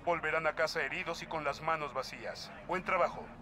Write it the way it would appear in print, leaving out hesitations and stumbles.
Volverán a casa heridos y con las manos vacías. Buen trabajo.